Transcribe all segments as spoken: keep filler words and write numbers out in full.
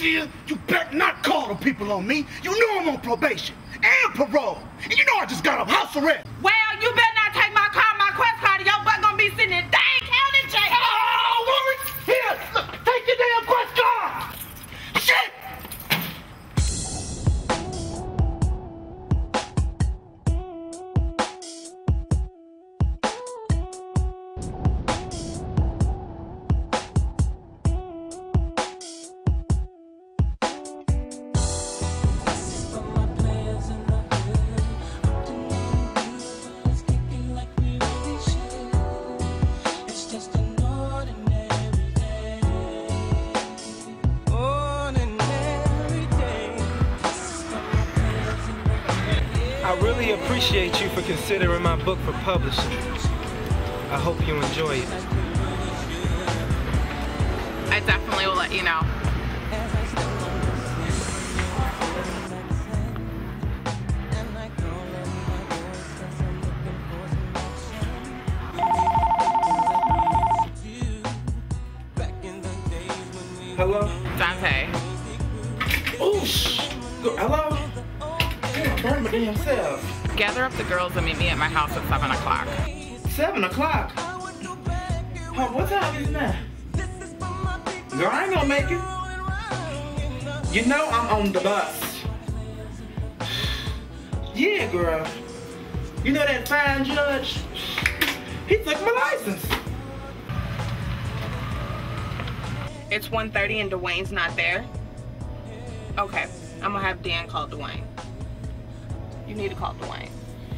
is, you better not call the people on me. You know I'm on probation and parole. And you know I just got off house arrest. Well, you better not take my car, my quest card, or your butt gonna be sitting in dang county jail. Oh, Maurice! Here, look, take your damn quest card! Shit! I really appreciate you for considering my book for publishing. I hope you enjoy it. I definitely will let you know. Hello? Dante. Oosh! Hello? Damn, burn my damn self. Gather up the girls and meet me at my house at seven o'clock. Seven o'clock? Oh, what time is it now? Girl, I ain't gonna make it. You know I'm on the bus. Yeah, girl. You know that fine judge? He took my license. It's one thirty and Dwayne's not there? Okay, I'm gonna have Dan call Dwayne. You need to call Dwayne.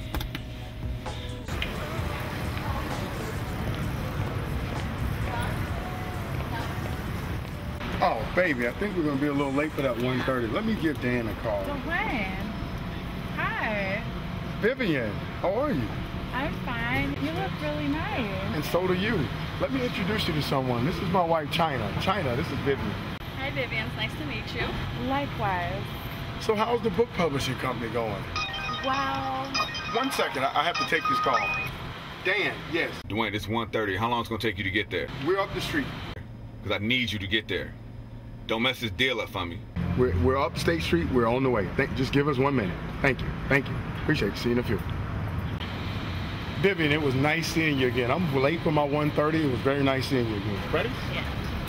Oh, baby, I think we're gonna be a little late for that one thirty. Let me give Dan a call. Dwayne. Hi. Vivian, how are you? I'm fine. You look really nice. And so do you. Let me introduce you to someone. This is my wife, China. China, this is Vivian. Hi, Vivian. It's nice to meet you. Likewise. So how's the book publishing company going? Well... One second, I I have to take this call. Dan, yes. Dwayne, it's one thirty. How long is it going to take you to get there? We're up the street. Because I need you to get there. Don't mess this deal up for me. We're, we're up State Street. We're on the way. Thank, just give us one minute. Thank you. Thank you. Appreciate it. See you in a few. Vivian, it was nice seeing you again. I'm late for my one thirty. It was very nice seeing you again. Ready? Yeah.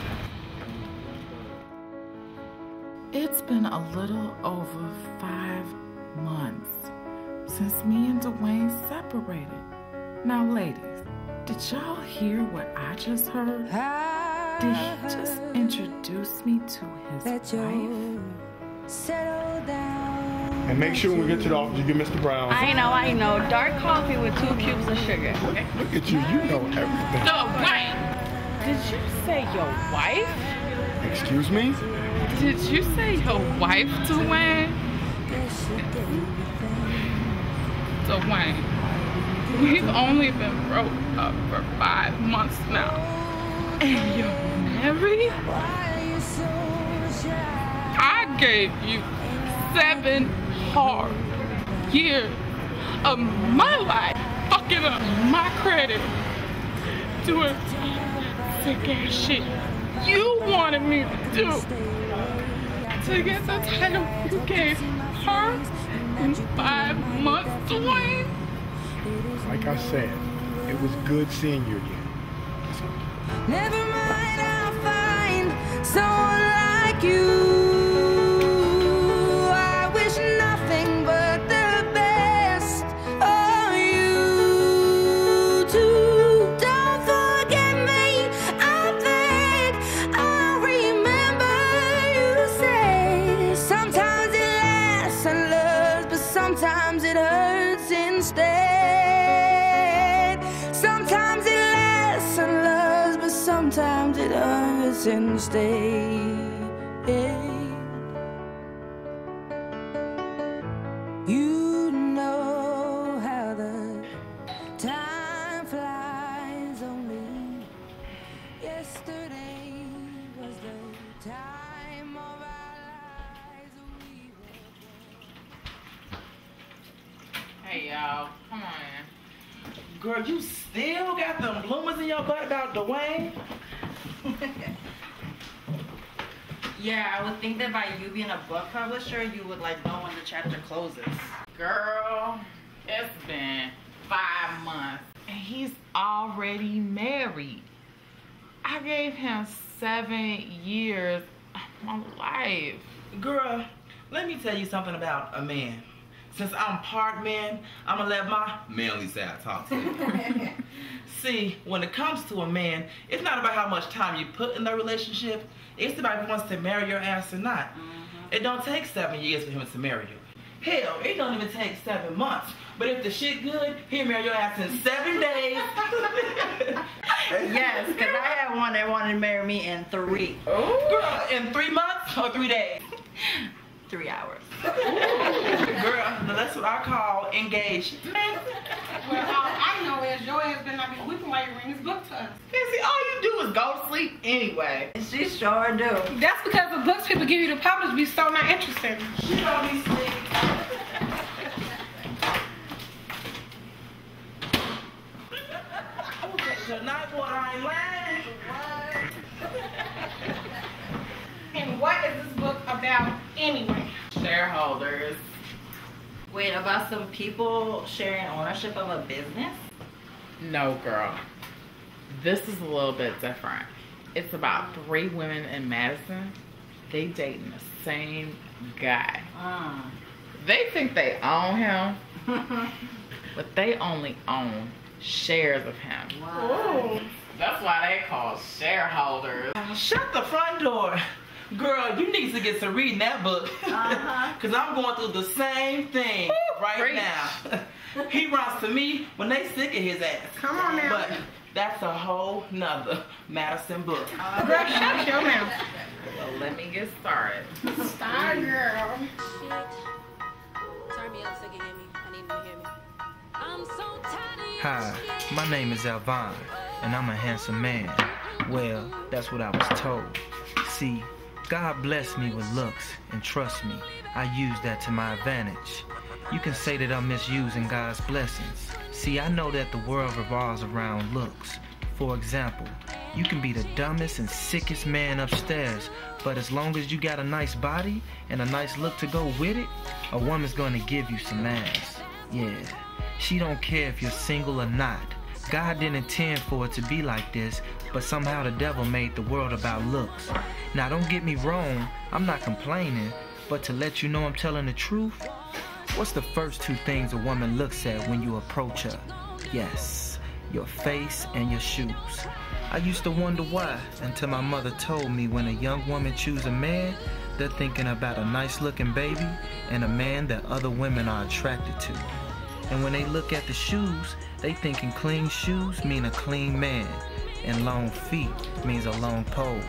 It's been a little over five months since me and Dwayne separated. Now, ladies, did y'all hear what I just heard? Did he just introduce me to his wife? And make sure when we get to the office, you get Mister Brown. I know, I know. Dark coffee with two cubes of sugar. Look, look at you. You know everything. Dwayne! Did you say your wife? Excuse me? Did you say your wife, Dwayne? Dwayne, we've only been broke up for five months now. And you're married? I gave you seven hard years of my life fucking up my credit doing sick ass shit you wanted me to do to get the title you gave her in five months, Dwayne. Like I said, it was good seeing you again. Never mind, I'll find someone like you. I wish nothing but the best of you too. Don't forget me, I think I'll remember you say sometimes it lasts and loves, but sometimes it hurts instead. Sometimes it lasts and loves, but sometimes it hurts instead. You know how the time flies. Only yesterday was the time of our lives. We were Hey, y'all, come on. Girl, you still got them bloomers in your butt about Dwayne? Yeah, I would think that by you being a book publisher, you would like know when the chapter closes. Girl, it's been five months and he's already married. I gave him seven years of my life. Girl, let me tell you something about a man. Since I'm part man, I'm gonna let my manly side talk to you. See, when it comes to a man, it's not about how much time you put in the relationship. It's about if he wants to marry your ass or not. Mm-hmm. It don't take seven years for him to marry you. Hell, it don't even take seven months. But if the shit good, he'll marry your ass in seven days. Yes, because I had one that wanted to marry me in three. Oh, girl, in three months or three days? Three hours. Girl, now that's what I call engaged. Well, all I know is your ass been not be weeping while you read this book to us. And see, all you do is go to sleep anyway. She sure do. That's because the books people give you to publish be so not interesting. She don't be sleep. Tonight, boy, I ain't lying. And what is this book about anyway? Shareholders. Wait, about some people sharing ownership of a business? No, girl. This is a little bit different. It's about three women in Madison. They dating the same guy. Mm. They think they own him, but they only own shares of him. Wow. That's why they call shareholders. Shut the front door. Girl, you need to get to reading that book. Uh-huh. Because I'm going through the same thing right Preach. now. He runs to me when they sick of his ass. Come on now. But that's a whole nother Madison book. Uh, girl, shut your mouth. So let me get started. Star girl. Turn me up so you can hear me. I need you to hear me. I'm so tired of you. Hi, my name is Alvon, and I'm a handsome man. Well, that's what I was told. See, God blessed me with looks, and trust me, I use that to my advantage. You can say that I'm misusing God's blessings. See, I know that the world revolves around looks. For example, you can be the dumbest and sickest man upstairs, but as long as you got a nice body and a nice look to go with it, a woman's gonna give you some ass. Yeah, she don't care if you're single or not. God didn't intend for it to be like this, but somehow the devil made the world about looks. Now don't get me wrong, I'm not complaining, but to let you know I'm telling the truth, what's the first two things a woman looks at when you approach her? Yes, your face and your shoes. I used to wonder why, until my mother told me when a young woman chooses a man, they're thinking about a nice looking baby and a man that other women are attracted to. And when they look at the shoes, they thinking clean shoes mean a clean man, and long feet means a long pole.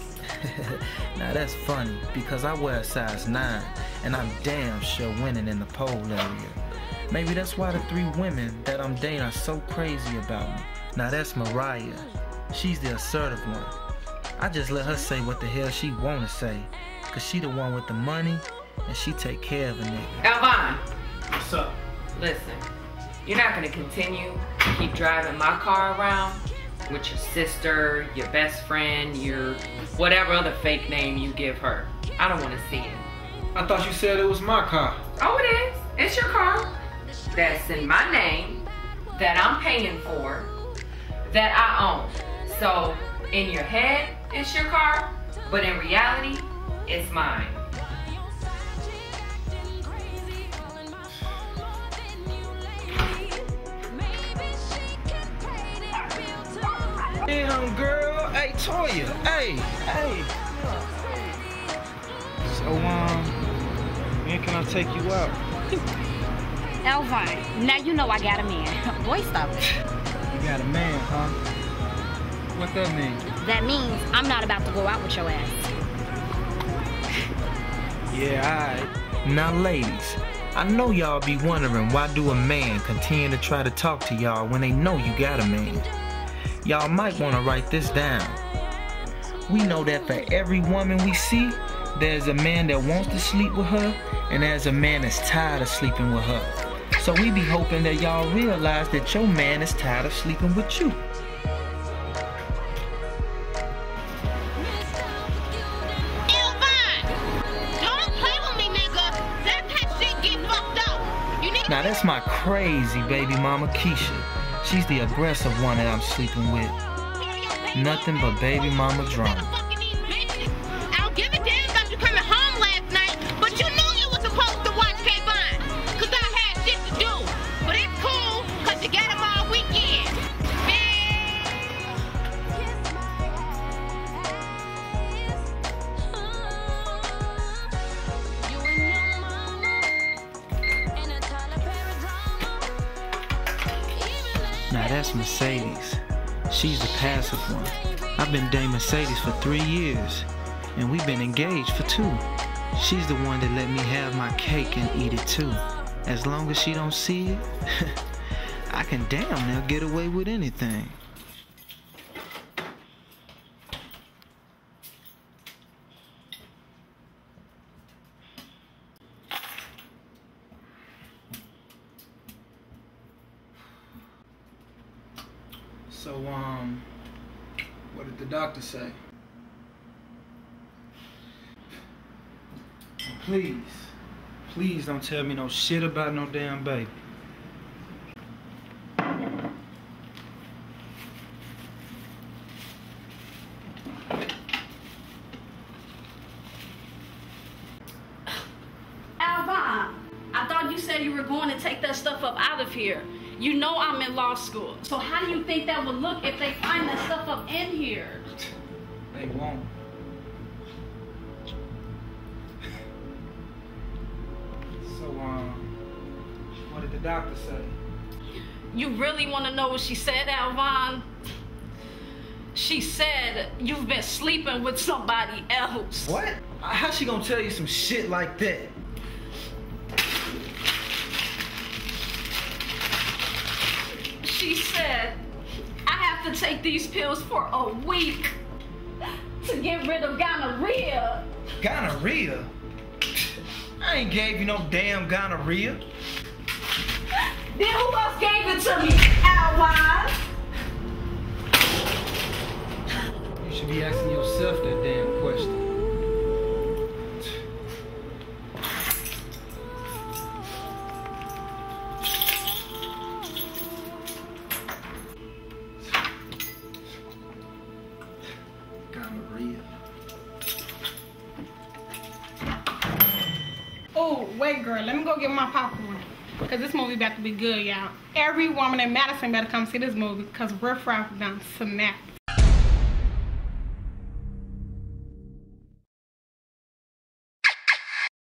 Now that's funny, because I wear a size nine, and I'm damn sure winning in the pole area. Maybe that's why the three women that I'm dating are so crazy about me. Now that's Mariah. She's the assertive one. I just let her say what the hell she wanna say, cause she the one with the money, and she take care of a nigga. Alvon, What's up? listen, you're not gonna continue to keep driving my car around with your sister, your best friend, your whatever other fake name you give her. I don't wanna see it. I thought you said it was my car. Oh, it is. It's your car. That's in my name, that I'm paying for, that I own. So, in your head, it's your car, but in reality, it's mine. Damn, girl. Hey, Toya. Hey, hey. So, um, when can I take you out? Alvon, now you know I got a man. Boy, stop it. You got a man, huh? What that mean? That means I'm not about to go out with your ass. Yeah, alright. Now, ladies, I know y'all be wondering why do a man continue to try to talk to y'all when they know you got a man. Y'all might want to write this down. We know that for every woman we see, there's a man that wants to sleep with her, and there's a man that's tired of sleeping with her. So we be hoping that y'all realize that your man is tired of sleeping with you. Alvon! Now that's my crazy baby mama Keisha. She's the aggressive one that I'm sleeping with. Nothing but baby mama drama. I don't give a damn about you coming home last night, but you knew you were supposed to watch K-Vine, cause I had shit to do. But it's cool, cause you got him all weekend. Now that's Mercedes. She's the passive one. I've been dating Mercedes for three years, and we've been engaged for two. She's the one that let me have my cake and eat it too. As long as she don't see it, I can damn near get away with anything. So, um, what did the doctor say? Please, please don't tell me no shit about no damn baby. Alvin, I thought you said you were going to take that stuff up out of here. You know I'm in law school. So how do you think that would look if they find that stuff up in here? They won't. So, um, what did the doctor say? You really want to know what she said, Alvin? She said you've been sleeping with somebody else. What? How's she gonna tell you some shit like that? She said I have to take these pills for a week to get rid of gonorrhea. Gonorrhea? I ain't gave you no damn gonorrhea. Then who else gave it to me, Alvin? You should be asking yourself that damn question. Gonorrhea. Oh, wait, girl, let me go get my popcorn. Because this movie about to be good, y'all. Every woman in Madison better come see this movie because Riff Raff done snapped.